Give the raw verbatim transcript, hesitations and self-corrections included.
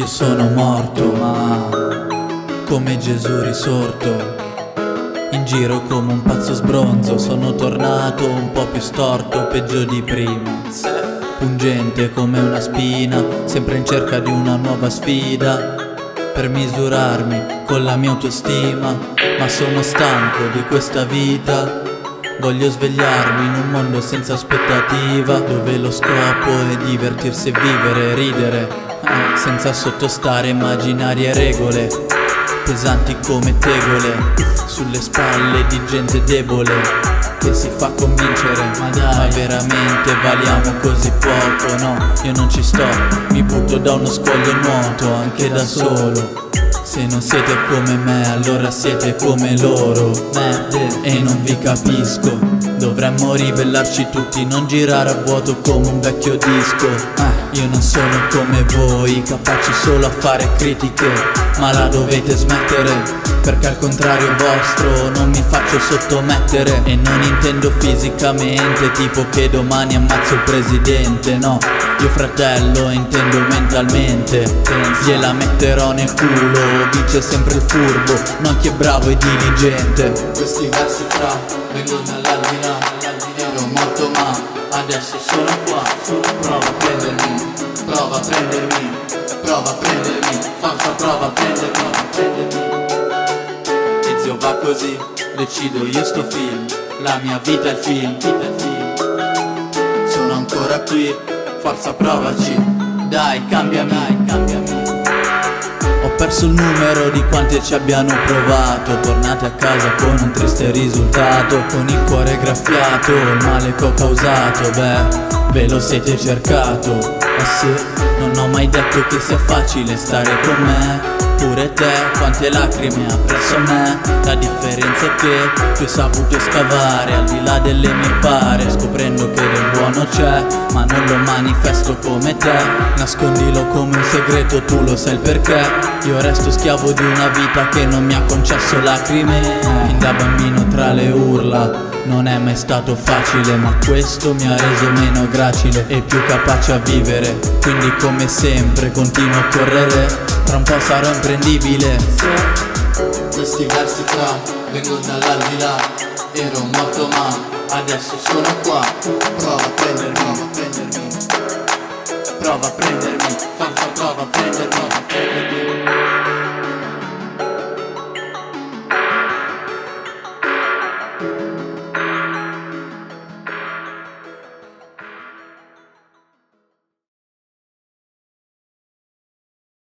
Io sono morto, ma come Gesù risorto, in giro come un pazzo sbronzo. Sono tornato un po' più storto, peggio di prima, pungente come una spina, sempre in cerca di una nuova sfida per misurarmi con la mia autostima. Ma sono stanco di questa vita, voglio svegliarmi in un mondo senza aspettativa, dove lo scopo è divertirsi e vivere, ridere senza sottostare immaginarie regole pesanti come tegole sulle spalle di gente debole che si fa convincere. Ma dai, ma veramente valiamo così poco? No, io non ci sto, mi butto da uno scoglio nuoto anche da solo. Se non siete come me, allora siete come loro, merde, e non vi capisco. Dovremmo ribellarci tutti, non girare a vuoto come un vecchio disco. eh, Io non sono come voi, capaci solo a fare critiche, ma la dovete smettere, perché al contrario vostro non mi faccio sottomettere. E non intendo fisicamente, tipo che domani ammazzo il presidente, no. Io fratello intendo mentalmente, gliela metterò nel culo, vince sempre il furbo, non chi è bravo e diligente. Questi versi fra vengono dall'aldilà, ero morto ma adesso sono qua. Prova a prendermi, prova a prendermi, prova a prendermi, forza prova a prendermi, prova a prendermi. E zio va così, decido io sto film, la mia vita è il film, vita è il film. Sono ancora qui, forza provaci, dai cambiami, dai cambiami. Ho perso il numero di quante ci abbiano provato, tornate a casa con un triste risultato, con il cuore graffiato, il male che ho causato, beh, ve lo siete cercato. Eh sì, non ho mai detto che sia facile stare con me. Pure te, quante lacrime ha presso me. La differenza è che tu hai saputo scavare al di là delle mie pare, scoprendo che del buono c'è, ma non lo manifesto come te. Nascondilo come un segreto, tu lo sai il perché. Io resto schiavo di una vita che non mi ha concesso lacrime. Fin da bambino tra le urla non è mai stato facile, ma questo mi ha reso meno gracile e più capace a vivere. Quindi come sempre continuo a correre, tra un po' sarò imprendibile. Questi versi fra vengono dall'aldilà, ero morto ma adesso sono qua. Prova a prendermi, prova a prendermi, prova a prendermi.